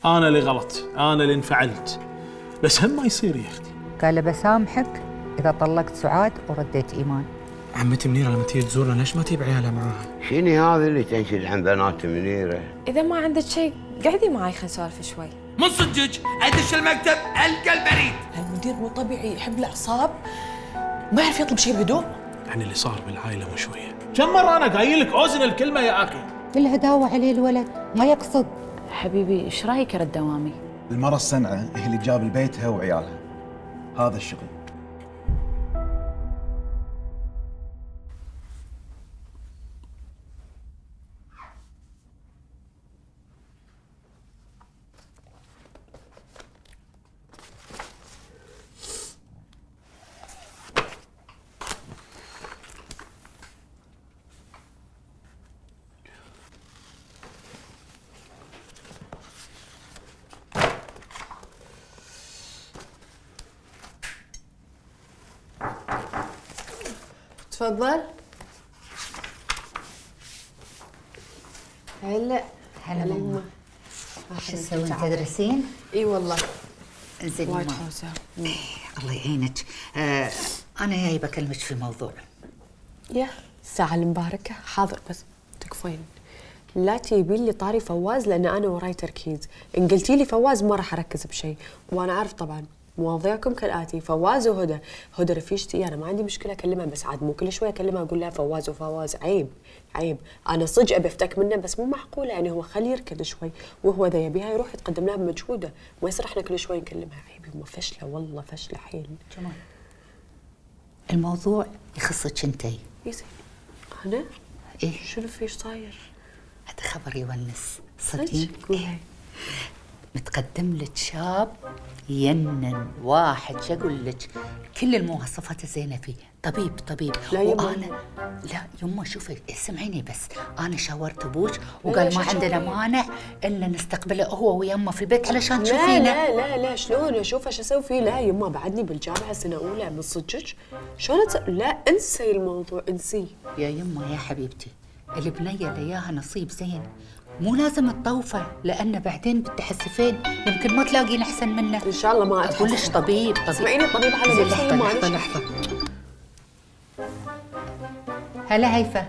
انا اللي غلط، انا اللي انفعلت، بس هم ما يصير يا اختي. قال بسامحك اذا طلقت سعاد ورديت ايمان. عمتي منيره لما تيجي تزورنا ليش ما تجيب عيالها معاها؟ شنو هذا اللي تنشد عن بنات منيره؟ اذا ما عندك شيء قعدي معي خلينا نسولف شوي. من صدق ادش المكتب القى البريد. المدير مو طبيعي، يحب الاعصاب، ما يعرف يطلب شيء بهدوء. يعني اللي صار بالعائله مو شويه. كم مره انا قايل لك اوزن الكلمه يا اخي. كلها داوى عليه الولد، ما يقصد. حبيبي ايش رايك ارد دوامي؟ المرة الصنعة هي اللي تجاب بيتها وعيالها، هذا الشغل. تفضل. هلا ماما. شو تسوين تدرسين؟ اي والله. انزين وايد ماما. حوسه. الله يعينك. انا جاي بكلمك في موضوع. يا الساعة المباركة حاضر بس تكفين. لا تجيبين لي طاري فواز لان انا وراي تركيز، ان قلتي لي فواز ما راح اركز بشيء، وانا عارف طبعا مواضيعكم كالاتي فواز وهدى، هدى رفيجتي انا ما عندي مشكله اكلمها بس عاد مو كل شويه اكلمها اقول لها فواز وفواز، عيب عيب، انا صدق ابي افتك منه بس مو معقوله يعني هو خليه يركض شوي وهو اذا يبيها يروح يتقدم لها بمجهوده، ما يصير احنا كل شوي نكلمها، عيب يمه فشله والله فشله حيل. جمال الموضوع يخصك انتي. يزين انا؟ ايه شنو في ايش صاير؟ هذا خبر يونس صدق. إيه؟ متقدم لك شاب ينن واحد، شو اقول لك، كل المواصفات الزينه فيه، طبيب. لا يما. وانا لا يما شوفي اسمعيني بس، انا شاورت ابوك وقال ما عندنا مانع ان نستقبله هو ويما في البيت علشان تشوفينه. لا شلون اشوفه شو اسوي فيه؟ لا يما بعدني بالجامعه سنه اولى من صدقك، شلون لا انسي الموضوع انسيه. يا يما يا حبيبتي البنيه اللي اياها نصيب زين، مو لازم تطوفه لأن بعدين بتحسفين يمكن ما تلاقين أحسن منه. إن شاء الله ما أقول لك طبيب. اسمعيني طبيب على نفسي. لحظة. هلا هيفا.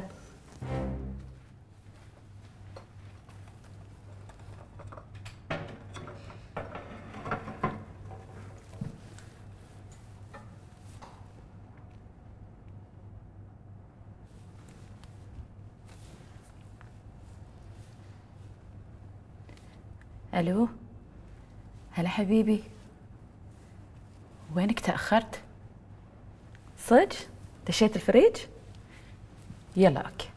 الو هلا حبيبي، وينك تاخرت؟ صدق دشيت الفريج؟ يلا اوكي.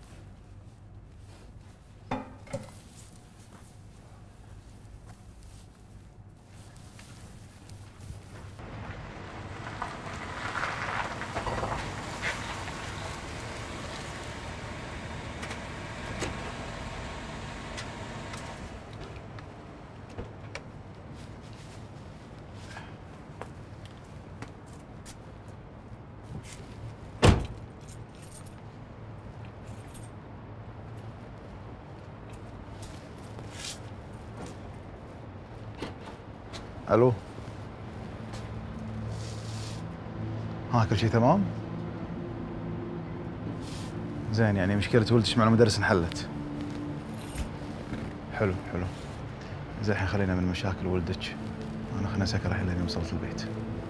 الو، ها كل شيء تمام؟ زين، يعني مشكلة ولدك مع المدرس انحلت. حلو. زين الحين خلينا من مشاكل ولدك، انا خليني اسكر الحين لين وصلت البيت.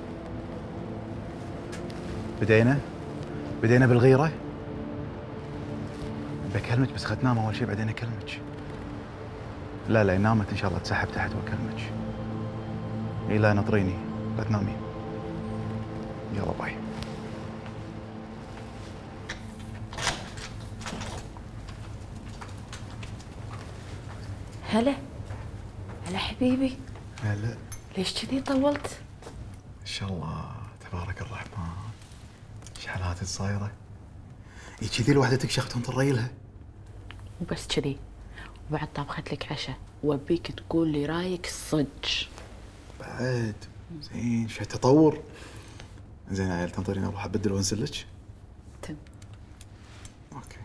بدينا بالغيرة. بكلمك بس خدنام اول شيء بعدين اكلمك. لا نامت ان شاء الله تسحب تحت واكلمك. اي لا نطريني، لا تنامي. يلا باي. هلا حبيبي. هلا. ليش كذي طولت؟ ان شاء الله تبارك الرحمن. ايش حالاتك صايره؟ اي كذي الوحده تكشخ تنطر لها. وبس كذي، وبعد طابخت لك عشاء وابيك تقول لي رايك الصج. بعد زين شوي تطور. زين يا عيال تنطرين اروح ابدل وانزل لك. تم. اوكي.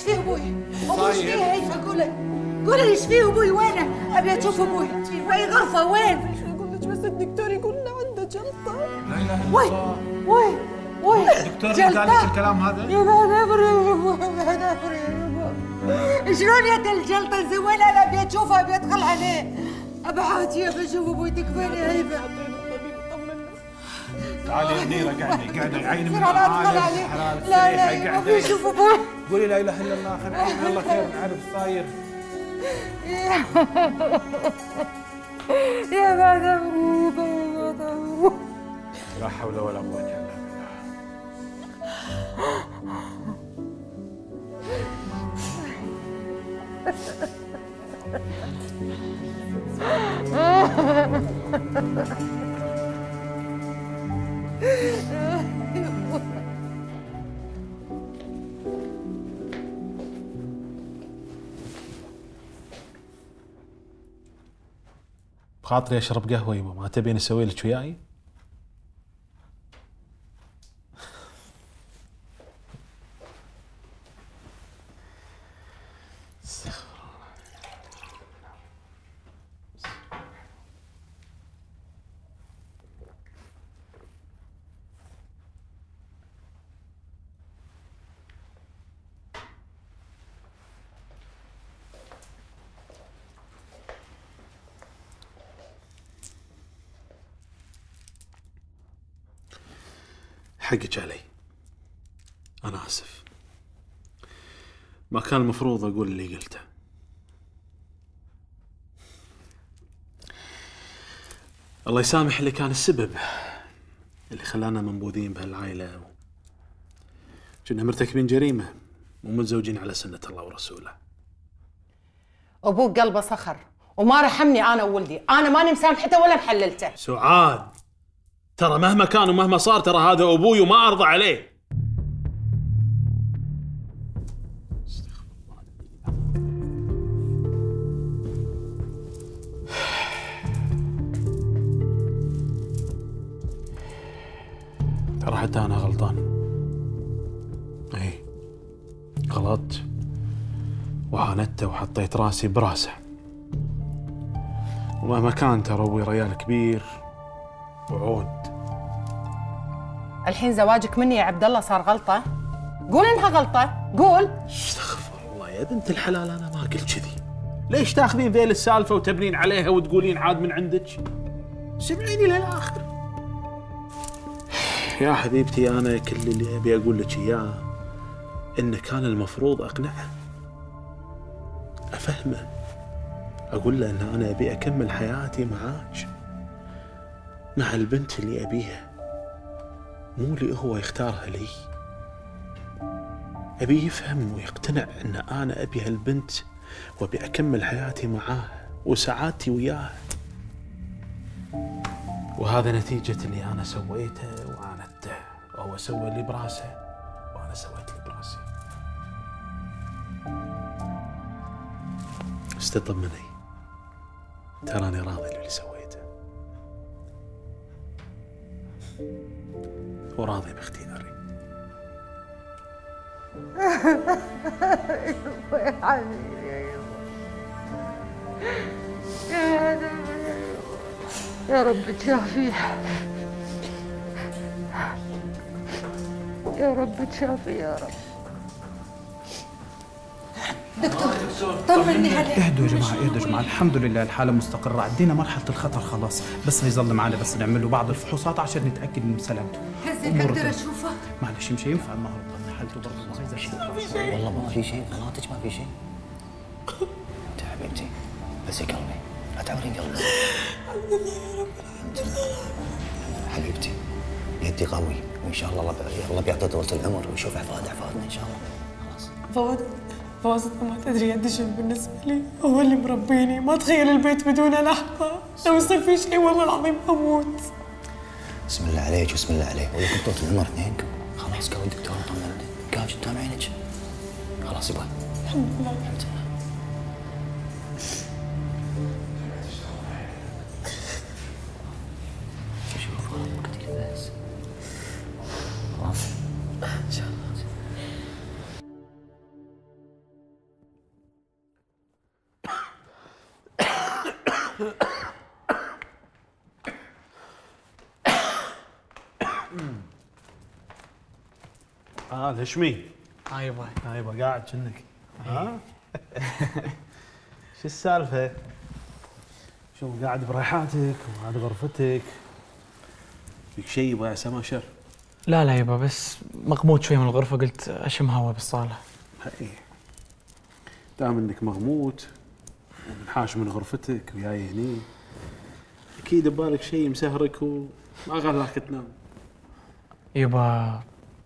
فيه ابوي؟ ابوي ايش فيه؟ هيفا قولي ايش فيه ابوي؟ وينه؟ ابي اشوف ابوي. وين غرفه؟ وين؟ اقول لك بس الدكتور يقول لنا عنده جلطه. لا اله الا الله. وين الدكتور اللي قال لك الكلام هذا؟ يا نبري شلون يد الجلطه زي؟ وين؟ انا ابي اشوفه، ابي ادخل عليه. ابعاتي ابي اشوف ابوي. تكفيني هيفا. تعالي يا منيره، قاعده عيني من انا ادخل عليه. لا ابي اشوف ابوي. قولي لا اله الا الله. خلينا نعين الله خير نعرف صاير. يا بعد لا حول ولا قوه الا بالله. بخاطري اشرب قهوه يبا، ما تبين اسوي لك وياي؟ حقك علي، أنا آسف، ما كان المفروض أقول اللي قلته. الله يسامح اللي كان السبب اللي خلانا منبوذين بهالعائلة، كنا مرتكبين جريمة ومتزوجين على سنة الله ورسوله. ابوك قلبه صخر وما رحمني انا وولدي، انا ماني مسامحته ولا محللته. سعاد، ترى مهما كان ومهما صار ترى هذا ابوي وما ارضى عليه. ترى حتى انا غلطان. اي غلطت وعاندت وحطيت راسي براسه، ومهما كان ترى ابوي ريال كبير وعود. الحين زواجك مني يا عبد الله صار غلطه؟ قول انها غلطه، قول. استغفر الله يا بنت الحلال، انا ما قلت كذي. ليش تاخذين ذيل السالفه وتبنين عليها وتقولين عاد من عندك؟ سمعيني للاخر. يا حبيبتي، انا كل اللي ابي اقول لك اياه ان كان المفروض اقنعه، افهمه، اقول له ان انا ابي اكمل حياتي معاك، مع البنت اللي ابيها، مو اللي هو يختارها لي. ابي يفهم ويقتنع ان انا ابي هالبنت وابي اكمل حياتي معاها وسعادتي وياها. وهذا نتيجة اللي انا سويته وعاندته، وهو سوى اللي براسه وانا سويت اللي براسي. استطمني، تراني راضي باللي سويته وراضي باختياري. يا حبيبي يا يبا، يا رب تشافيه، يا رب تشافيه يا رب. دكتور طمني عليه. اهدوا يا جماعه، اهدوا يا جماعه، الحمد لله الحاله مستقره، عدينا مرحله الخطر خلاص، بس هيظل معنا بس نعمل له بعض الفحوصات عشان نتاكد من سلامته. هزين اقدر اشوفه؟ معلش مش هينفع النهارده، حالته برضه ما عايزه اشوفه. والله ما في شيء، غلطتك ما في شيء. انت حبيبتي بس يا قلبي لا تعورين قلبي. الحمد لله يا رب العالمين. حبيبتي يدي قوي، وان شاء الله الله بيعطي طولة العمر ويشوف احفادنا ان شاء الله. خلاص. فواز ما تدري قديش بالنسبه لي هو اللي مربيني، ما اتخيل البيت بدون لحظه، لو يصير في شيء والله العظيم اموت. بسم الله عليك وبسم الله عليه، ولكم طولة العمر اثنينكم. خلاص قال الدكتور طمنني، قال قدام عينك. خلاص يبا. الحمد لله. الحمد لله. شوف قلت لي بس. خلاص. ان شاء الله. الهشمي. يبا يبا قاعد كأنك ها؟ شو السالفة؟ شو قاعد بريحاتك وقاعد غرفتك؟ فيك شيء يبا يا سما شر؟ لا يبا، بس مغموض شوي من الغرفة، قلت أشم هوا بالصالة. هاي دام انك مغموض ومنحاش من غرفتك وياي هني، اكيد ببالك شيء مسهرك وما خلاك تنام. يبا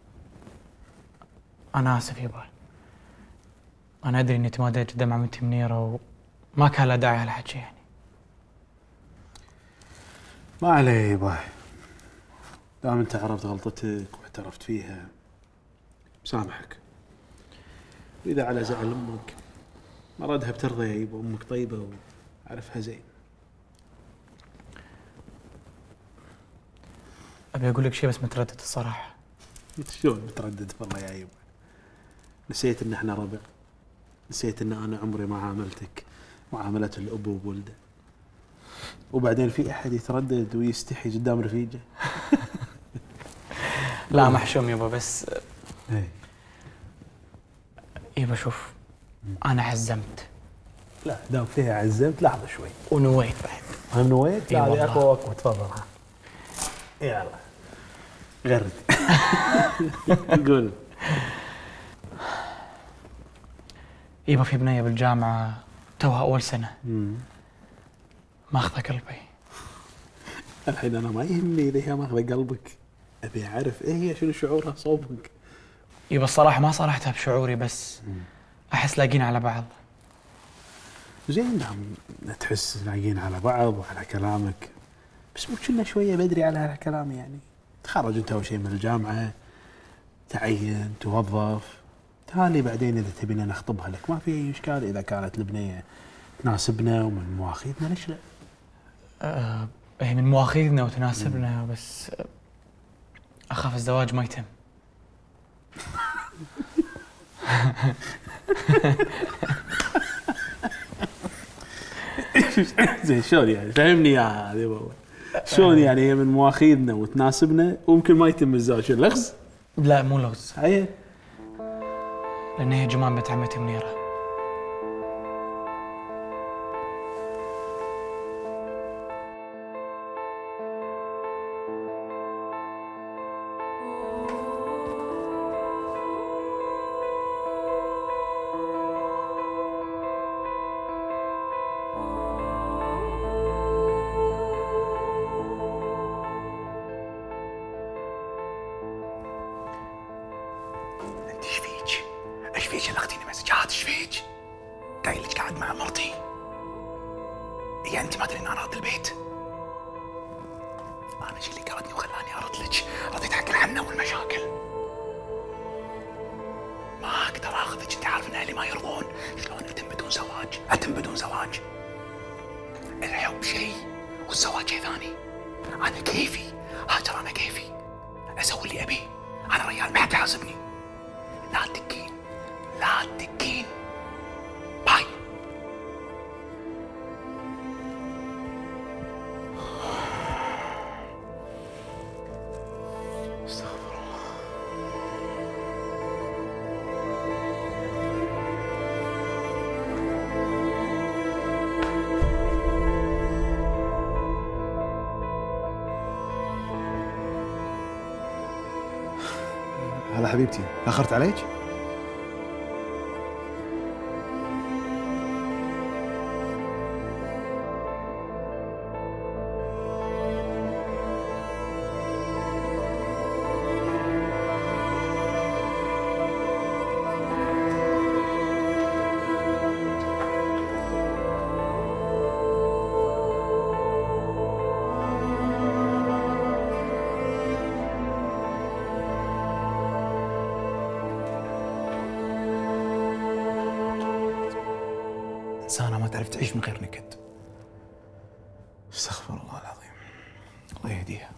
أنا آسف يبا، أنا أدري إني تماديت قدام عمتي منيرة وما كان له داعي هالحكي يعني. ما عليه يبا، دام انت عرفت غلطتك واعترفت فيها مسامحك. وإذا على زعل أمك ما ردها بترضى يا يبا، أمك طيبة وعرفها زين. أبي أقول لك شيء بس متردد الصراحة. شلون متردد والله يا يبا؟ نسيت إن إحنا ربع؟ نسيت إن أنا عمري ما عاملتك معاملة الأب وولده؟ وبعدين في أحد يتردد ويستحي قدام رفيجه؟ لا محشوم يبا، بس يبا شوف، أنا عزمت. لا دام فيها عزمت، لحظة شوي. ونويت بعد. هم نويت؟ لا هذه أقوى وقت. تفضل ها. يلا غرد. قول. يبا في بنية بالجامعة توها أول سنة، ماخذة قلبي. الحين أنا ما يهمني إذا هي ماخذة قلبك، أبي أعرف إيه هي، شنو شعورها صوبك؟ يبا الصراحة ما صرحتها بشعوري، بس أحس لاقين على بعض. زين دام تحس لاقين على بعض وعلى كلامك، بس مو كنا شوية بدري على هالكلام يعني؟ تخرج أنت أول شيء من الجامعة، تعين، توظف، تالي بعدين إذا تبينا نخطبها لك ما في أي إشكال. إذا كانت البنية تناسبنا ومن مواخيذنا ليش لا؟ هي من مواخيذنا وتناسبنا، بس أخاف الزواج ما يتم. زين شلون يعني؟ فهمني اياها هذه بابا. شلون يعني هي من مواخيذنا وتناسبنا وممكن ما يتم الزواج؟ شو لغز؟ لا مو لغز. هي لأن هي جمال بنت عمتي منيرة. ايش فيك شلختيني مسجات؟ ايش فيك؟ قايل لك قاعد مع مرتي. هي انت ما تدري ان انا ارد البيت؟ انا ايش اللي قردني وخلاني ارد لك؟ رديت حق الحنه والمشاكل. ما اقدر اخذك، انت عارف ان اهلي ما يرضون. شلون اتم بدون زواج؟ اتم بدون زواج. الحب شيء والزواج شيء ثاني. انا كيفي هاجر، انا كيفي اسوي اللي ابيه. انا ريال ما حد يحاسبني. لا تدقين، لا تدقين. باي. استغفر الله. هلا حبيبتي، تأخرت عليك؟ إنسانة ما تعرف تعيش من غير نكد. استغفر الله العظيم، الله يهديها.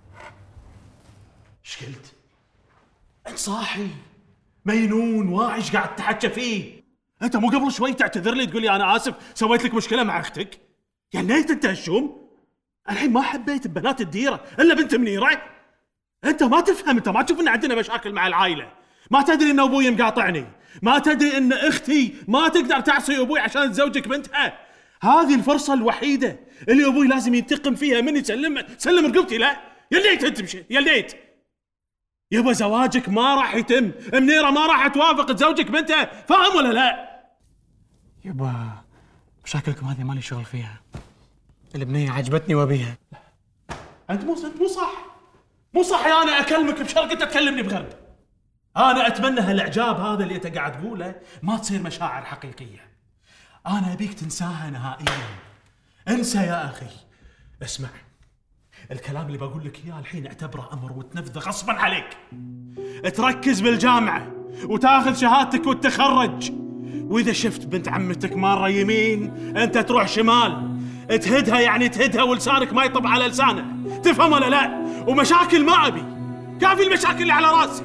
ايش قلت؟ انت صاحي مجنون واعي، ايش قاعد تحكى فيه؟ انت مو قبل شوي تعتذر لي تقول لي انا اسف سويت لك مشكله مع اختك؟ يا ليت انت هالشوم. الحين ما حبيت ببنات الديره الا بنت منيره. انت ما تفهم، انت ما تشوف ان عندنا مشاكل مع العائله؟ ما تدري ان ابوي مقاطعني؟ ما تدري ان اختي ما تقدر تعصي ابوي عشان تزوجك بنتها؟ هذه الفرصه الوحيده اللي ابوي لازم ينتقم فيها مني. سلم رقبتي. لا يا ليت انت تمشي، يا ليت. يبا زواجك ما راح يتم، منيره ما راح توافق تزوجك بنتها، فاهم ولا لا؟ يبا مشاكلكم هذه مالي شغل فيها، البنيه عجبتني وابيها. انت مو صح يا انا اكلمك بشرق انت تكلمني بغرب. انا اتمنى هالاعجاب هذا اللي انت قاعد تقوله ما تصير مشاعر حقيقيه. انا ابيك تنساها نهائيا. انسى يا اخي. اسمع، الكلام اللي بقول لك اياه الحين اعتبره امر وتنفذه غصبا عليك. تركز بالجامعه وتاخذ شهادتك وتتخرج، واذا شفت بنت عمتك ماره يمين انت تروح شمال، تهدها يعني تهدها ولسانك ما يطب على لسانه. تفهم ولا لا؟ ومشاكل ما ابي، كافي المشاكل اللي على راسي.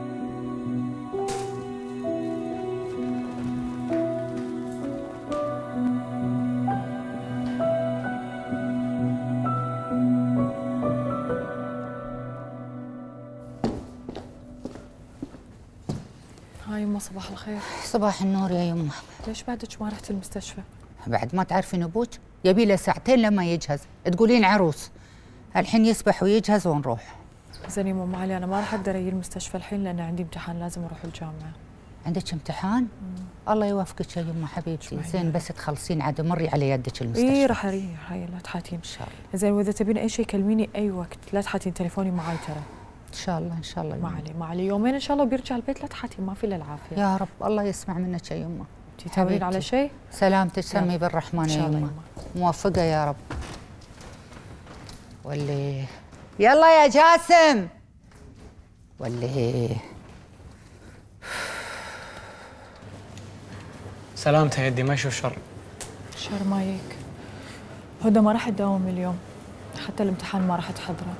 هاي يمه صباح الخير. صباح النور يا يمه. ليش بعدك ما رحت المستشفى؟ بعد ما تعرفين ابوك يبي له ساعتين لما يجهز، تقولين عروس. الحين يسبح ويجهز ونروح. زين يمه ما علي، انا ما راح اقدر اجي المستشفى الحين لان عندي امتحان لازم اروح الجامعه. عندك امتحان؟ الله يوفقك يا يمه حبيبتي. زين بس تخلصين عاد مري على يدك المستشفى. اي راح اريح. هاي لا تحاتين ان شاء الله. زين واذا تبين اي شيء كلميني اي وقت، لا تحاتين تليفوني معاي ترى. ان شاء الله ان شاء الله. ما علي يومين ان شاء الله وبيرجع البيت، لا تحاتين ما في الا العافيه. يا رب الله يسمع منك يا يمه. تتابعين على شيء؟ سلامتك سمي بالرحمن يا يمه. موفقه يا رب. واللي يلا يا جاسم. واللي سلامته يدي ما يشوف شر. شر ما يك. هدى ما راح تداوم اليوم، حتى الامتحان ما راح تحضره.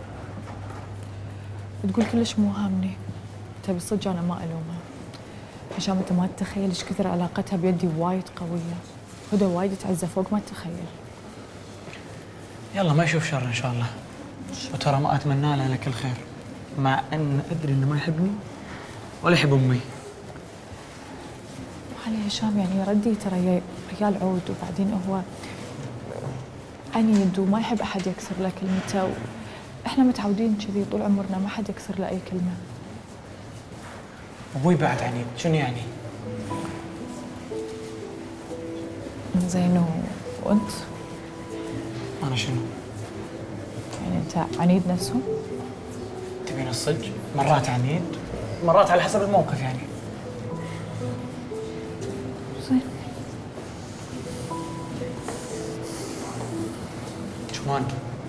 تقول كلش مو هامني. تبي صدق انا ما الومها. هشام انت ما تتخيل ايش كثر علاقتها بيدي وايد قويه. هدى وايد تعزه فوق ما تتخيل. يلا ما يشوف شر ان شاء الله. وترى ما اتمنى له لك الخير، مع ان ادري انه ما يحبني ولا يحب امي. علي هشام يعني ردي ترى رجال عود، وبعدين هو عنيد وما يحب احد يكسر له كلمته. احنا متعودين كذي طول عمرنا، ما حد يكسر له اي كلمه. ابوي بعد عنيد، شنو يعني؟ زين وانت؟ انا شنو؟ يعني انت عنيد نفسهم؟ تبين الصدق؟ مرات عنيد، مرات على حسب الموقف يعني. زين. شوان؟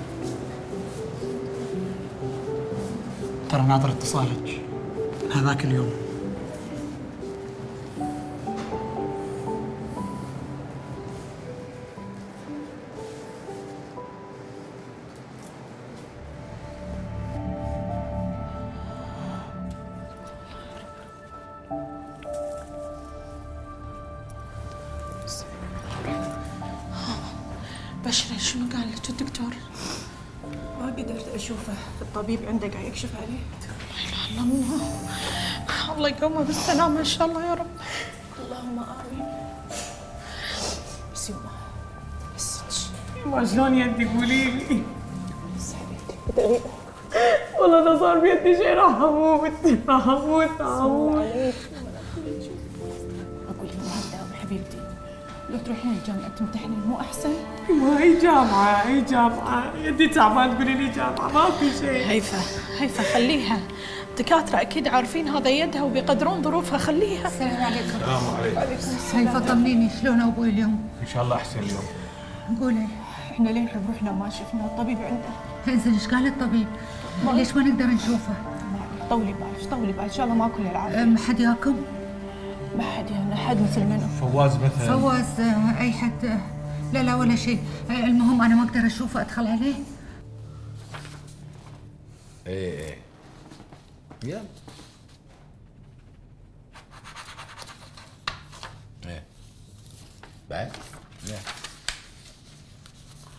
ترى ناظر اتصالك هذاك اليوم. بشرة شنو قال لك الدكتور؟ ما قدرت اشوفه، الطبيب عنده قاعد يكشف عليه. لا مو الله يقومه بالسلامة ان شاء الله يا رب. اللهم امين. بس يما بس ما شلون يدي قولي لي؟ والله اذا صار بيدي شيء راح اموت راح اموت. اقول لها حبيبتي لو تروحين الجامعة تمتحنين مو احسن؟ ما هي جامعة، هي جامعة، يدي تعبان تقولي لي جامعة ما في شيء. هيفا خليها، الدكاترة أكيد عارفين هذا يدها وبيقدرون ظروفها، خليها. السلام عليكم. السلام عليكم. هيفا طمنيني شلون ابوي اليوم؟ ان شاء الله احسن اليوم. قولي. احنا لين بروحنا ما شفنا الطبيب عنده. انزين ايش قال الطبيب؟ ليش ما نقدر نشوفه؟ طولي بالك ان شاء الله ما كل العافية. ما حد ياكم؟ ما حد يعني، حد مثل منو؟ فواز مثلا. فواز اي حد؟ لا ولا شيء. المهم انا ما اقدر اشوفه، ادخل عليه؟ ايه يلا. ايه بعد؟ لا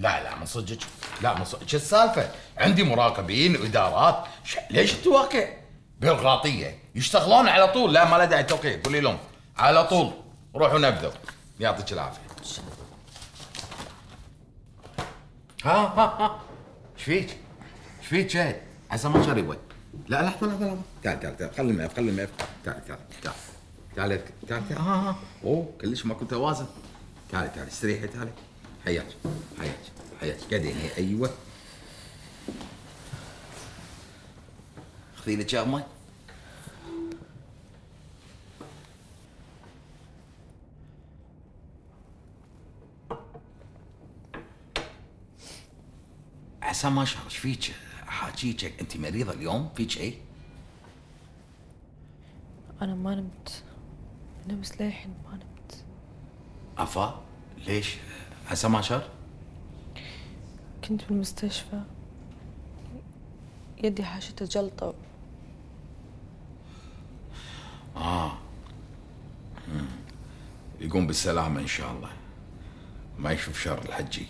لا من صدقك، لا من صدقك. شو السالفه؟ عندي مراقبين وادارات، ليش التواكع؟ بيروقراطيه يشتغلون على طول. لا ما له داعي توقيع، قولي لهم على طول روحوا نبذوا. يعطيك العافيه. ها ايش فيك؟ ايش فيك شهد؟ عسى ما شربت. لا لحظه تعال خلي الملف تعال اوه كلش ماكو توازن. تعالي استريحي تعالي. حياك قاعدين هي. ايوه خذي لك شاي ماي. عسى ما شاء ايش فيك؟ حاجيك انت مريضه اليوم؟ فيك شيء؟ انا ما نمت، نمت للحين ما نمت. عفا ليش؟ عسى ما شر؟ كنت بالمستشفى، يدي حاشتها جلطة. يقوم بالسلامة إن شاء الله، ما يشوف شر الحجي.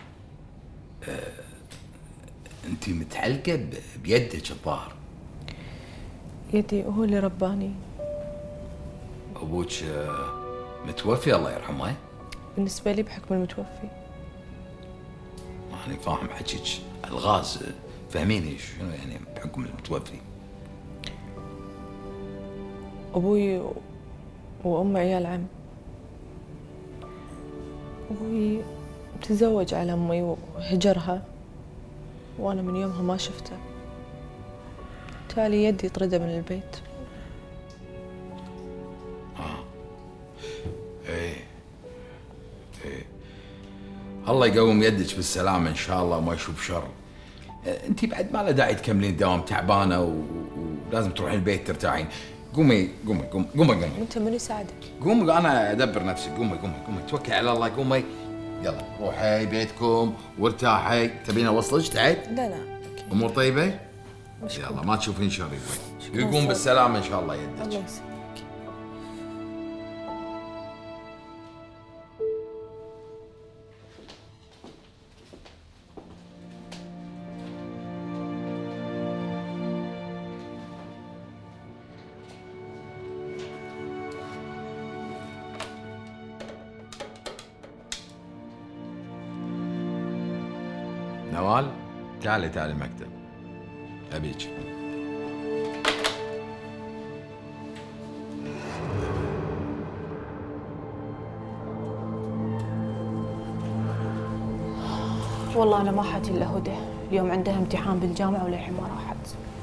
أنت متعلقة بيدك الظاهر. يدي هو اللي رباني. أبوك متوفي الله يرحمه؟ بالنسبة لي بحكم المتوفي. ماني فاهم حكيك، الغاز فهميني شنو يعني بحكم المتوفي؟ أبوي وأمي عيال عم. أبوي تزوج على أمي وهجرها، وأنا من يومها ما شفته. تالي يدي طردة من البيت. ايه الله يقوم يدك بالسلامة إن شاء الله وما يشوف شر. أنت بعد ما له داعي تكملين الدوام، تعبانة ولازم تروحين البيت ترتاحين. قومي. أنت من يساعدك؟ قومي أنا أدبر نفسي. قومي توكلي على الله. قومي يلا روحي بيتكم وارتاحي. تبين أوصلك تعد؟ لا أمور طيبة؟ مشكور. يلا ما تشوفين شر. يقوم بالسلامة إن شاء الله يدك. الله يسلمك. نوال تعالي المكتب أبيك. والله أنا ما حاجي إلا هدى، اليوم عندها امتحان بالجامعة وللحين ما راحت.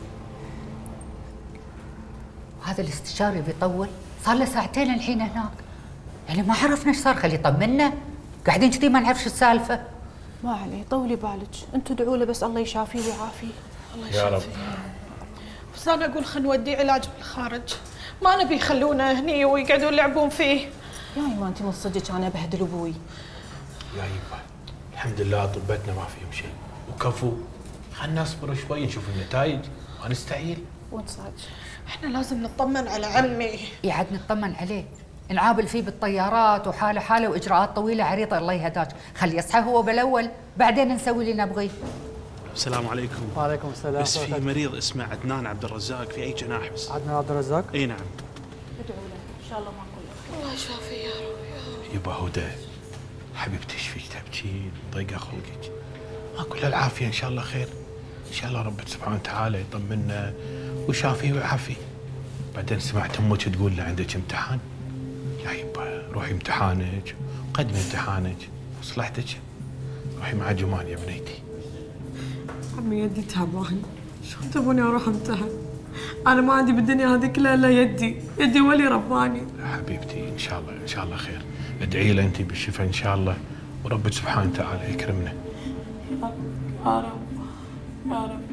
وهذا الاستشاري بيطول، صار له ساعتين الحين هناك، يعني ما عرفنا ايش صار. خليه يطمنا، قاعدين كذي ما نعرف شو السالفة. ما عليه، طولي بالك، انتوا ادعوا له بس الله يشافيه ويعافيه. الله يا رب. بس أنا أقول خلينا نوديه علاج بالخارج، ما نبي يخلونه هني ويقعدوا يلعبون فيه. يا ما أنت من صدقك أنا أبهدل أبوي. يا يبا الحمد لله طبتنا ما فيهم شيء وكفو. خلنا نصبر شوي نشوف النتائج ونستعيل. وانت صادق. احنا لازم نطمن على عمي. يعد نطمن عليه، نعابل فيه بالطيارات وحاله واجراءات طويله عريضه. الله يهداك، خليه يصحى هو بالاول بعدين نسوي اللي نبغيه. السلام عليكم. وعليكم السلام. بس في مريض اسمه عدنان عبد الرزاق في اي جناح بس. عدنان عبد الرزاق؟ اي نعم. ادعوا له ان شاء الله ما نقول. الله يشافيه يا رب. يبا هدى حبيبتي ايش فيك تبكين ضيقه خلقك؟ ماكو الا العافيه ان شاء الله خير. ان شاء الله ربك سبحانه وتعالى يطمنا ويشافيه ويعافيه. بعدين سمعت امك تقول له عندك امتحان. يا يبا روحي امتحانك وقدمي امتحانك وصلحتك. روحي مع جمال يا بنيتي. عمي يدي تعبان، شلون تبوني اروح امتحن؟ انا ما عندي بالدنيا هذه كلها الا يدي ولي رباني. حبيبتي ان شاء الله خير. ادعي له انت بالشفاء ان شاء الله وربك سبحانه وتعالى يكرمنا. يا رب يا رب.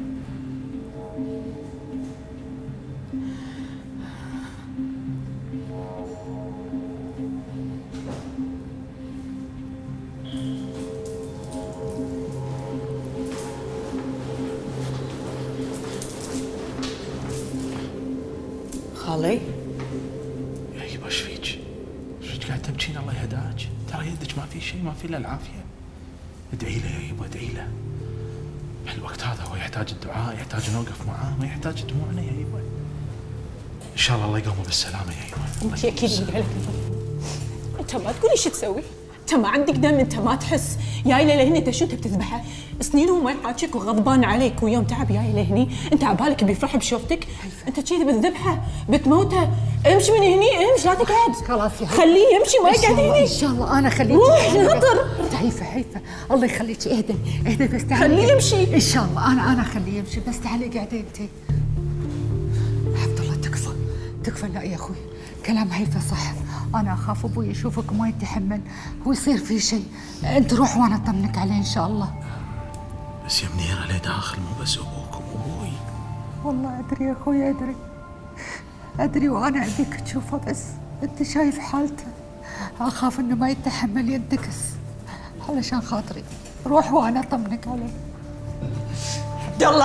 خالي يا يبا ايش فيك؟ ايش قاعد تبكين؟ الله يهداك، ترى يدك ما في شيء، ما في الا العافيه. ادعي له يا يبا، ادعي له. الوقت هذا هو يحتاج الدعاء، يحتاج نوقف معاه، ما يحتاج دموعنا يا يبا. ان شاء الله يقومه بالسلامه يا يبا. انت اكيد اللي قالك انت ما تقولي شو تسوي؟ انت ما عندك دم، انت ما تحس. جاي لهني انت شو انت بتذبحه؟ سنين وما يحاكيك وغضبان عليك، ويوم تعب جاي لهني انت عبالك بيفرح بشوفتك؟ انت كذي بتذبحه بتموته. امشي من هني، امشي لا تقعد. خلاص يا خليه يمشي ما يقعد هني. ان شاء الله انا خليك. روح نطر. هيفا الله يخليك. اهدي اهدي بس تعالي. خليه يمشي. ان شاء الله انا خليه يمشي، بس تعالي قاعده انت. عبد الله تكفى لا يا اخوي، كلام هيفا صح. انا اخاف ابوي يشوفك وما يتحمل ويصير في شيء. انت روح وانا اطمنك عليه ان شاء الله. بس يا منيره ليه داخل، مو بس ابوك وابوي. والله ادري يا اخوي، ادري وانا ابيك تشوفه، بس انت شايف حالته. اخاف انه ما يتحمل ينتكس. علشان خاطري روح وانا اطمنك عليه. عبد الله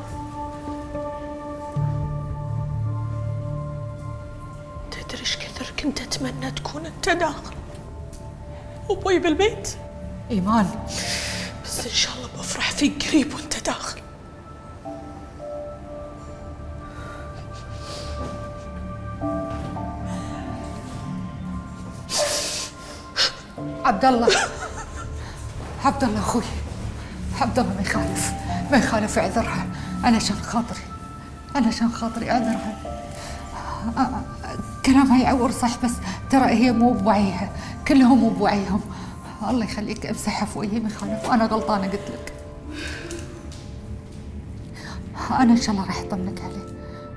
تدري ايش كثر كنت اتمنى تكون انت داخل وابوي بالبيت؟ ايمان بس ان شاء الله بفرح فيك قريب وانت داخل. عبد الله اخوي، عبد الله ما يخالف اعذرها. علشان خاطري اعذرها. كلامها يعور صح، بس ترى هي مو بوعيها، كلهم مو بوعيهم. الله يخليك امسحها فوقي، ما يخالف. وانا غلطانه قلت لك. انا ان شاء الله راح اطمنك عليه.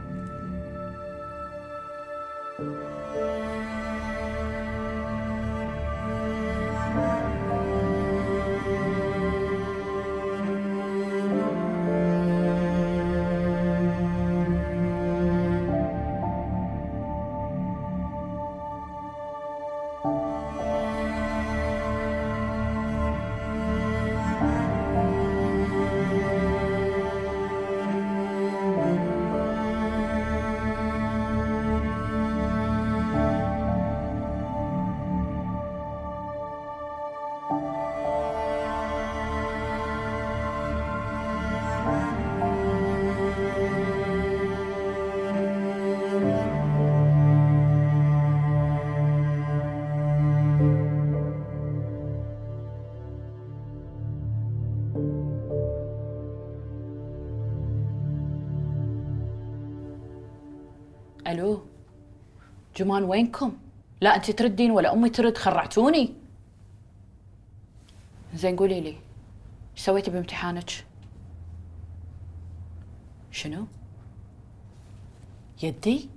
الو جمان وينكم؟ لا انت تردين ولا امي ترد، خرعتوني. زين قولي لي ايش سويتي بامتحانك؟ شنو؟ يدي؟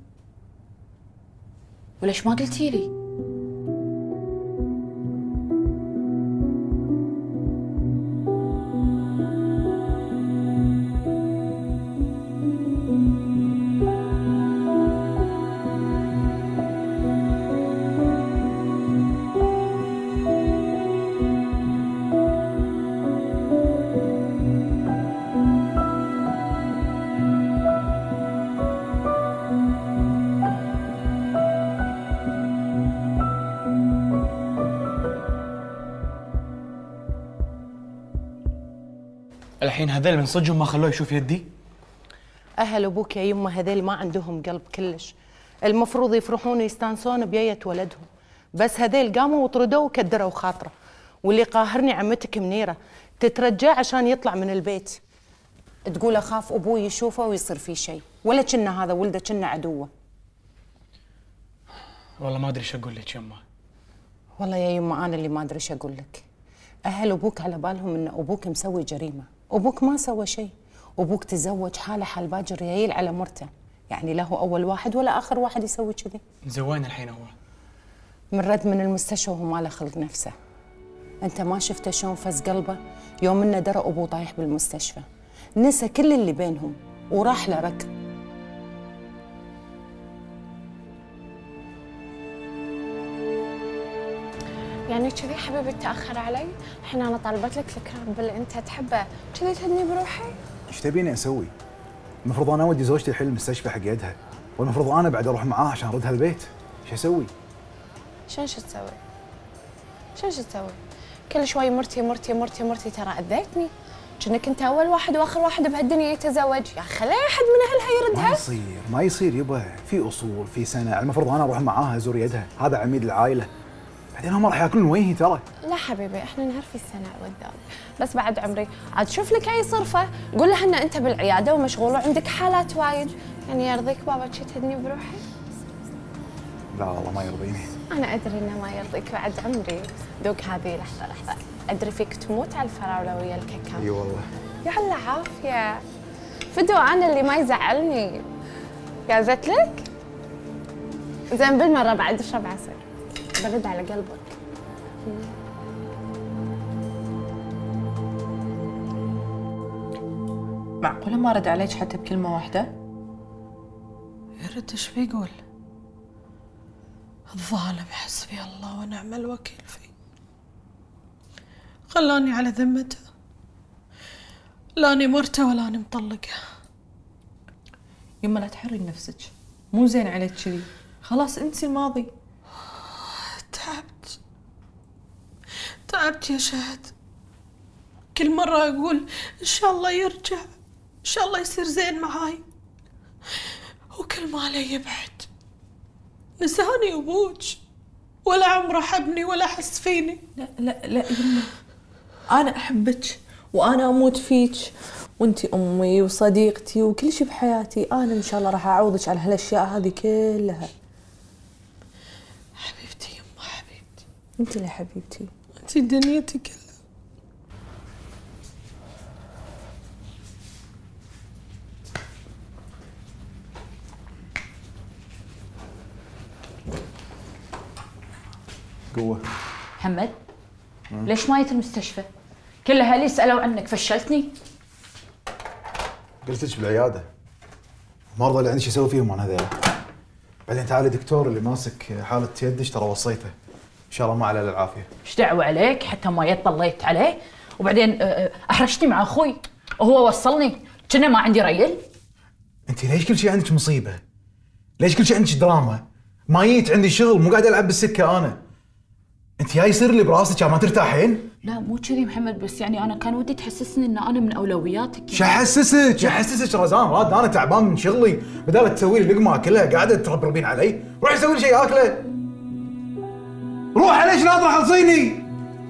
وليش ما قلتي لي؟ الحين هذيل من صدقهم ما خلوه يشوف يدي؟ اهل ابوك يا يمه هذيل ما عندهم قلب كلش، المفروض يفرحون ويستانسون بياية ولدهم، بس هذيل قاموا وطردوه وكدروا خاطره. واللي قاهرني عمتك منيره تترجاه عشان يطلع من البيت، تقول اخاف ابوي يشوفه ويصير فيه شيء، ولا كنا هذا ولده كنا عدوه. والله ما ادري ايش اقول لك يمه. والله يا يمه انا اللي ما ادري ايش اقول لك. اهل ابوك على بالهم ان ابوك مسوي جريمه، ابوك ما سوى شيء، ابوك تزوج حاله حال باجر يايل على مرته، يعني لا هو اول واحد ولا اخر واحد يسوي كذي. زوين الحين هو من رد من المستشفى وهو ما له خلق نفسه. انت ما شفته شلون فز قلبه يوم انه درى ابوه طايح بالمستشفى، نسى كل اللي بينهم وراح له ركض. يعني كذي حبيبي تأخر علي؟ الحين أنا طالبت لك الكرام باللي أنت تحبه، كذي تهدني بروحي؟ ايش تبيني اسوي؟ المفروض انا اودي زوجتي الحين المستشفى حق يدها، والمفروض انا بعد اروح معاه عشان اردها البيت. ايش اسوي؟ شو تسوي؟ شو تسوي؟ كل شوي مرتي مرتي مرتي مرتي، ترى اذيتني. كأنك انت اول واحد واخر واحد بهالدنيا يتزوج، يا اخي خلي احد من اهلها يردها. ما يصير يبا، في اصول، في سنه، المفروض انا اروح معاها ازور يدها، هذا عميد العائله. بعدين هم راح ياكلون وجهي ترى. لا حبيبي احنا نعرف السنة والذوق، بس بعد عمري عاد شوف لك اي صرفة، قول لها ان انت بالعيادة ومشغول وعندك حالات وايد، يعني يرضيك بابا شي تهدني بروحي؟ لا والله ما يرضيني. انا ادري انه ما يرضيك بعد عمري، دوق هذه لحظة، ادري فيك تموت على الفراولة ويا الكاكاو. اي والله. يا هلا عافية. فدو انا اللي ما يزعلني. جازت لك؟ زين بالمرة بعد اشرب عسل. برد على قلبك. معقولة ما رد عليك حتى بكلمة واحدة؟ يرد ايش بيقول؟ الظالم حسبي الله ونعم الوكيل فيه، خلاني على ذمته، لاني مرته ولا اني مطلقه. يما لا تحرقي نفسك، مو زين عليك كذي، خلاص انسي الماضي. تعبت يا شهد، كل مرة أقول إن شاء الله يرجع، إن شاء الله يصير زين معاي، وكل ما علي يبعد. نساني أبوك، ولا عمره حبني ولا حس فيني. لا لا لا يما، أنا أحبك وأنا أموت فيك، وأنتي أمي وصديقتي وكل شيء بحياتي. أنا إن شاء الله راح أعوضك على هالأشياء هذه كلها. حبيبتي يما حبيبتي. أنتي اللي حبيبتي، أنتي دنيتي كلها. قوة. محمد ليش ما جيت المستشفى؟ كل اهلي سالوا عنك، فشلتني. قلت لك بالعياده، المرضى اللي عندي شو اسوي فيهم انا هذول؟ بعدين تعالي دكتور اللي ماسك حاله يدك ترى وصيته، ان شاء الله ما عليه العافيه. ايش دعوه عليك؟ حتى ما طليت عليه، وبعدين احرجتني مع اخوي وهو وصلني، كنا ما عندي ريل. انت ليش كل شيء عندك مصيبه؟ ليش كل شيء عندك دراما؟ ما جيت عندي شغل، مو قاعد العب بالسكه انا. انت جاي يصير لي براسك ما ترتاحين؟ لا مو كذي محمد، بس يعني انا كان ودي تحسسني ان انا من اولوياتك. شو احسسك رزان؟ راد انا تعبان من شغلي، بدال تسوي لي لقمه اكلها قاعده تربربين علي، روح سوي لي شيء اكله. روح ليش ناطر خلصيني؟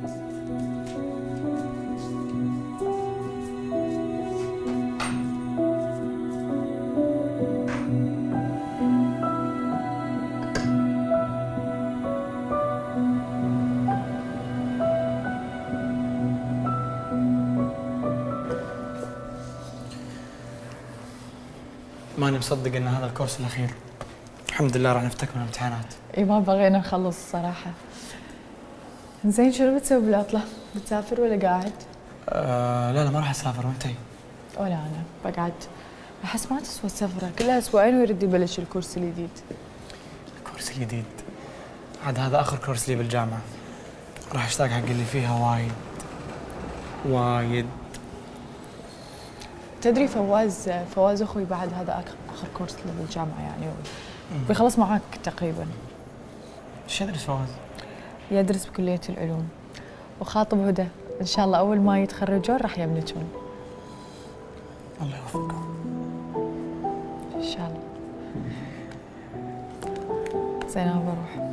ماني مصدق ان هذا الكورس الاخير. الحمد لله راح نفتك من الامتحانات. اي ما بغينا نخلص الصراحة. زين شنو بتسوي بالعطلة؟ بتسافر ولا قاعد؟ لا ما راح اسافر، وانتي؟ ولا انا بقعد. احس ما تسوى السفرة، كلها اسبوعين ويرد يبلش الكورس الجديد. الكورس الجديد؟ عاد هذا اخر كورس لي بالجامعة. راح اشتاق حق اللي فيها وايد. تدري فواز اخوي بعد هذا اخر كورس له بالجامعة يعني، بيخلص معاك تقريبا. ايش يدرس فواز؟ يدرس بكلية العلوم، وخاطب هدى، ان شاء الله اول ما يتخرجون راح يملكون. الله يوفقهم. ان شاء الله. زين انا بروح.